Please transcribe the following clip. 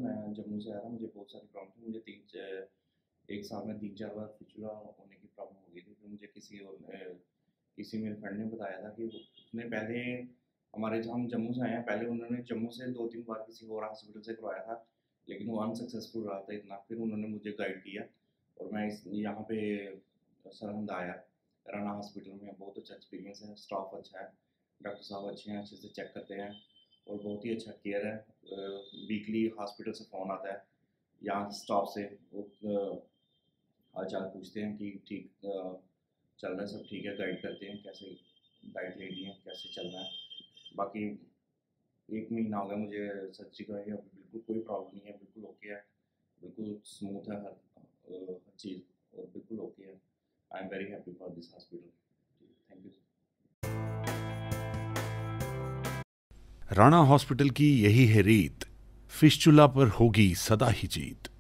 मैं जम्मू से आया था, मुझे बहुत सारी प्रॉब्लम थी। मुझे 1 साल में 3-4 बार फिस्टुला होने की प्रॉब्लम हो गई थी। फिर मुझे किसी मेरे फ्रेंड ने बताया था कि उसने पहले हमारे जहाँ हम जम्मू से आए हैं, पहले उन्होंने जम्मू से 2-3 बार किसी और हॉस्पिटल से करवाया था, लेकिन वो अनसक्सेसफुल रहा था इतना। फिर उन्होंने मुझे गाइड किया और मैं यहाँ पे सरहिंद आया, राना हॉस्पिटल में। बहुत अच्छा एक्सपीरियंस है, स्टाफ अच्छा है, डॉक्टर साहब अच्छे हैं, अच्छे से चेक करते हैं और बहुत ही अच्छा केयर है। वीकली हॉस्पिटल से फ़ोन आता है, यहाँ स्टाफ से वो हाल चाल पूछते हैं कि ठीक चल रहा है, सब ठीक है, गाइड करते हैं कैसे डाइट लेनी है, कैसे चलना है। बाकी 1 महीना हो गया मुझे सर्जरी कराई, अभी बिल्कुल कोई प्रॉब्लम नहीं है, बिल्कुल ओके है, बिल्कुल स्मूथ है हर चीज़ और बिल्कुल ओके है। I am very happy for this hospital. Thank you. Rana hospital की यही है रीत, फिस्चुला पर होगी सदा ही जीत।